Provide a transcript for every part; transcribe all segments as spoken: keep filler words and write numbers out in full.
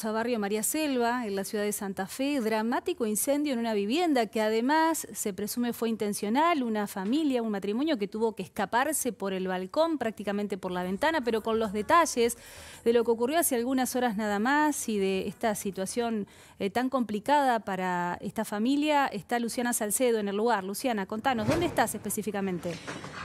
a Barrio María Selva, en la ciudad de Santa Fe, dramático incendio en una vivienda que además se presume fue intencional, una familia, un matrimonio que tuvo que escaparse por el balcón, prácticamente por la ventana, pero con los detalles de lo que ocurrió hace algunas horas nada más y de esta situación eh, tan complicada para esta familia, está Luciana Salcedo en el lugar. Luciana, contanos, ¿dónde estás específicamente?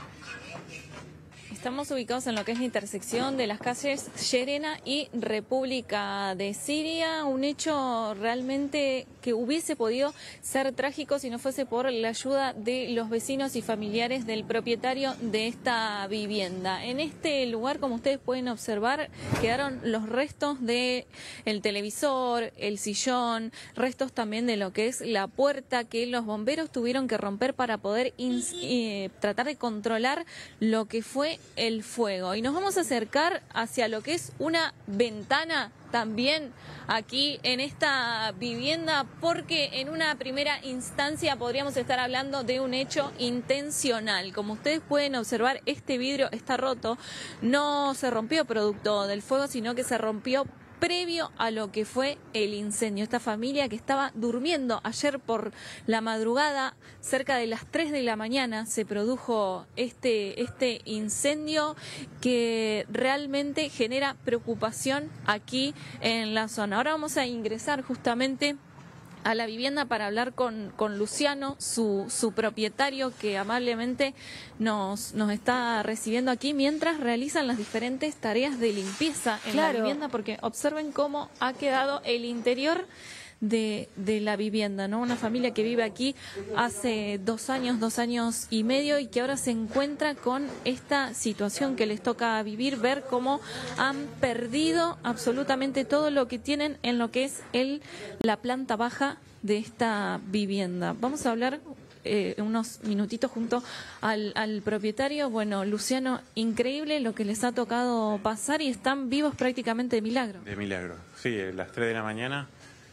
Estamos ubicados en lo que es la intersección de las calles Llerena y República de Siria, un hecho realmente que hubiese podido ser trágico si no fuese por la ayuda de los vecinos y familiares del propietario de esta vivienda. En este lugar, como ustedes pueden observar, quedaron los restos del televisor, el sillón, restos también de lo que es la puerta que los bomberos tuvieron que romper para poder eh, tratar de controlar lo que fue el fuego. Y nos vamos a acercar hacia lo que es una ventana también aquí en esta vivienda, porque en una primera instancia podríamos estar hablando de un hecho intencional. Como ustedes pueden observar, este vidrio está roto, no se rompió producto del fuego, sino que se rompió previo a lo que fue el incendio. Esta familia que estaba durmiendo ayer por la madrugada, cerca de las tres de la mañana, se produjo este, este incendio que realmente genera preocupación aquí en la zona. Ahora vamos a ingresar justamente a la vivienda para hablar con, con Luciano, su, su propietario, que amablemente nos, nos está recibiendo aquí mientras realizan las diferentes tareas de limpieza en claro. la vivienda, porque observen cómo ha quedado el interior de, de la vivienda, ¿no? Una familia que vive aquí hace dos años, dos años y medio y que ahora se encuentra con esta situación que les toca vivir, ver cómo han perdido absolutamente todo lo que tienen en lo que es el, la planta baja de esta vivienda. Vamos a hablar eh, unos minutitos junto al, al propietario. Bueno, Luciano, increíble lo que les ha tocado pasar y están vivos prácticamente de milagro. De milagro, sí, a las tres de la mañana.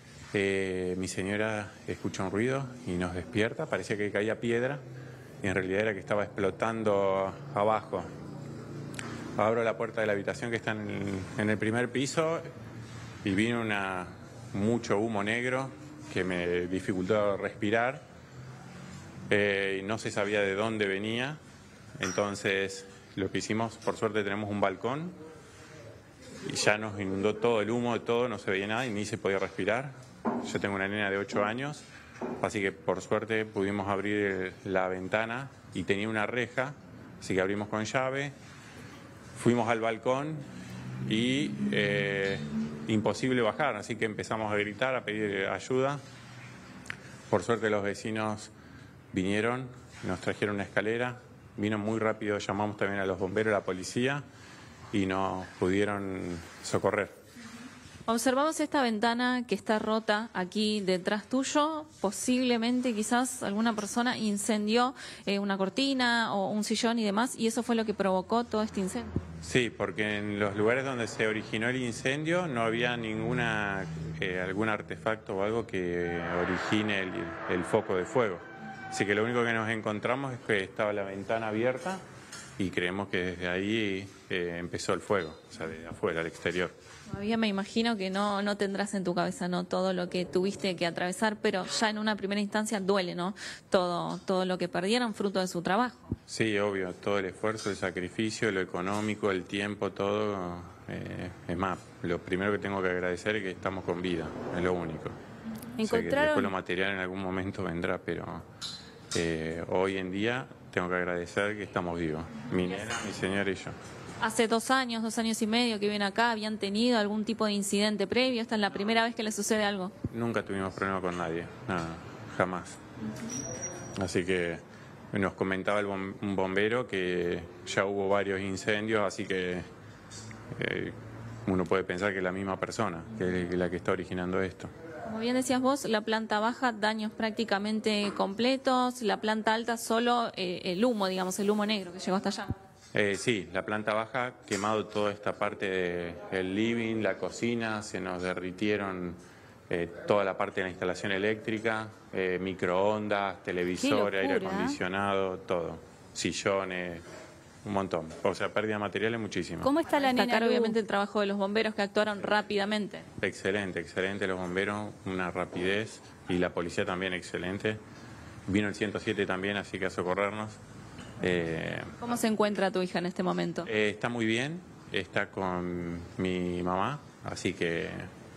Eh, mi señora escucha un ruido y nos despierta, parecía que caía piedra y en realidad era que estaba explotando abajo. Abro la puerta de la habitación que está en el, en el primer piso y vino una, mucho humo negro que me dificultó respirar eh, y no se sabía de dónde venía. Entonces lo que hicimos, por suerte tenemos un balcón y ya nos inundó todo el humo, todo, no se veía nada y ni se podía respirar. Yo tengo una nena de ocho años, así que por suerte pudimos abrir la ventana y tenía una reja, así que abrimos con llave, fuimos al balcón y eh, imposible bajar, así que empezamos a gritar, a pedir ayuda. Por suerte los vecinos vinieron, nos trajeron una escalera, vino muy rápido, llamamos también a los bomberos, a la policía y nos pudieron socorrer. Observamos esta ventana que está rota aquí detrás tuyo. Posiblemente quizás alguna persona incendió eh, una cortina o un sillón y demás, y eso fue lo que provocó todo este incendio. Sí, porque en los lugares donde se originó el incendio no había ninguna eh, algún artefacto o algo que origine el, el foco de fuego. Así que lo único que nos encontramos es que estaba la ventana abierta y creemos que desde ahí eh, empezó el fuego, o sea, de afuera, al exterior. Todavía me imagino que no, no tendrás en tu cabeza, ¿no?, todo lo que tuviste que atravesar, pero ya en una primera instancia duele, ¿no?, todo, todo lo que perdieron fruto de su trabajo. Sí, obvio, todo el esfuerzo, el sacrificio, lo económico, el tiempo, todo. Eh, es más, lo primero que tengo que agradecer es que estamos con vida, es lo único. ¿Encontraron? O sea, que después lo material en algún momento vendrá, pero eh, hoy en día tengo que agradecer que estamos vivos, mi nena, mi señora y yo. Hace dos años, dos años y medio que viven acá, ¿habían tenido algún tipo de incidente previo? ¿Esta es la primera vez que les sucede algo? Nunca tuvimos problema con nadie, nada, jamás. Así que nos comentaba el bom un bombero que ya hubo varios incendios, así que eh, uno puede pensar que es la misma persona, que es la que está originando esto. Como bien decías vos, la planta baja, daños prácticamente completos, la planta alta solo eh, el humo, digamos, el humo negro que llegó hasta allá. Eh, sí, la planta baja, quemado toda esta parte del living, la cocina, se nos derritieron eh, toda la parte de la instalación eléctrica, eh, microondas, televisor, aire acondicionado, todo, sillones, un montón. O sea, pérdida de materiales muchísimo. ¿Cómo está la nena? Destacar Lu? obviamente el trabajo de los bomberos que actuaron rápidamente. Excelente, excelente los bomberos, una rapidez, y la policía también excelente. Vino el ciento siete también, así que a socorrernos. Eh, ¿Cómo se encuentra tu hija en este momento? eh, está muy bien, está con mi mamá, así que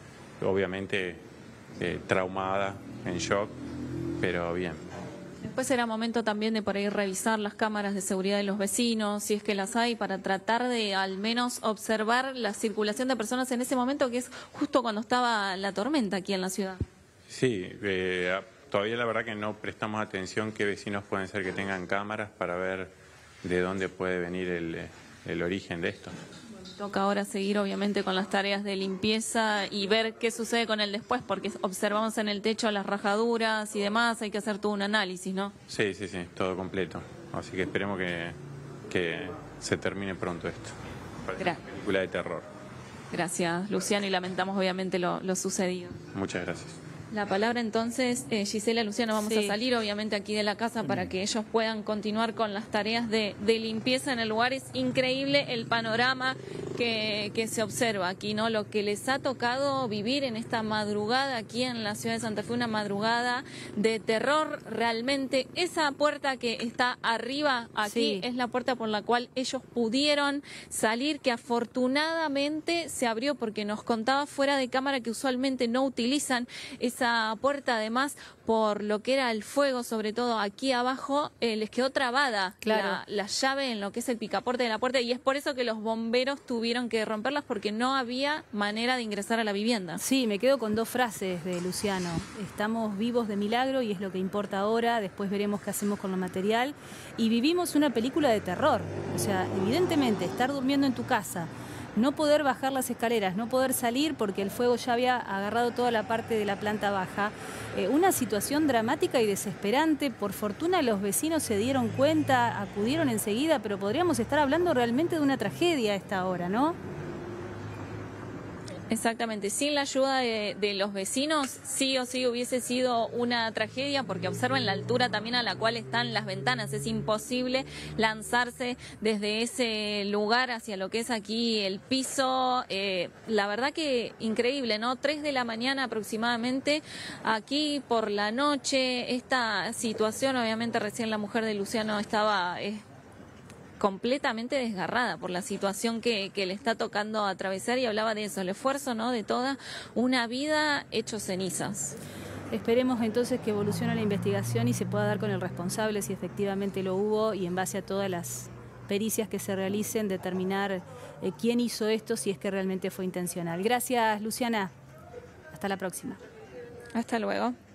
obviamente eh, traumada, en shock, pero bien. Después será momento también de por ahí revisar las cámaras de seguridad de los vecinos, si es que las hay, para tratar de al menos observar la circulación de personas en ese momento, que es justo cuando estaba la tormenta aquí en la ciudad. Sí, eh, todavía la verdad que no prestamos atención qué vecinos pueden ser que tengan cámaras para ver de dónde puede venir el, el origen de esto. Toca ahora seguir obviamente con las tareas de limpieza y ver qué sucede con el después, porque observamos en el techo las rajaduras y demás, hay que hacer todo un análisis, ¿no? Sí, sí, sí, todo completo. Así que esperemos que, que se termine pronto esto. Parece una película de terror. Gracias, Luciano, y lamentamos obviamente lo, lo sucedido. Muchas gracias. La palabra entonces, eh, Gisela, Luciano, vamos Sí. a salir obviamente aquí de la casa para que ellos puedan continuar con las tareas de, de limpieza en el lugar. Es increíble el panorama que, que se observa aquí, ¿no? Lo que les ha tocado vivir en esta madrugada aquí en la ciudad de Santa Fe, una madrugada de terror realmente. Esa puerta que está arriba aquí Sí. es la puerta por la cual ellos pudieron salir, que afortunadamente se abrió, porque nos contaba fuera de cámara que usualmente no utilizan esa puerta, además por lo que era el fuego, sobre todo aquí abajo, eh, les quedó trabada Claro. la, la llave en lo que es el picaporte de la puerta, y es por eso que los bomberos tuvieron que romperlas, porque no había manera de ingresar a la vivienda. Sí, me quedo con dos frases de Luciano. Estamos vivos de milagro y es lo que importa ahora, después veremos qué hacemos con lo material. Y vivimos una película de terror. O sea, evidentemente, estar durmiendo en tu casa, no poder bajar las escaleras, no poder salir porque el fuego ya había agarrado toda la parte de la planta baja. Eh, una situación dramática y desesperante. Por fortuna los vecinos se dieron cuenta, acudieron enseguida, pero podríamos estar hablando realmente de una tragedia a esta hora, ¿no? Exactamente, sin la ayuda de, de los vecinos, sí o sí hubiese sido una tragedia, porque observen la altura también a la cual están las ventanas. Es imposible lanzarse desde ese lugar hacia lo que es aquí el piso. Eh, la verdad que increíble, ¿no? Tres de la mañana aproximadamente, aquí por la noche, esta situación, obviamente recién la mujer de Luciano estaba... Eh, completamente desgarrada por la situación que, que le está tocando atravesar, y hablaba de eso, el esfuerzo, ¿no?, de toda una vida hecho cenizas. Esperemos entonces que evolucione la investigación y se pueda dar con el responsable si efectivamente lo hubo, y en base a todas las pericias que se realicen determinar eh, quién hizo esto, si es que realmente fue intencional. Gracias, Luciana. Hasta la próxima. Hasta luego.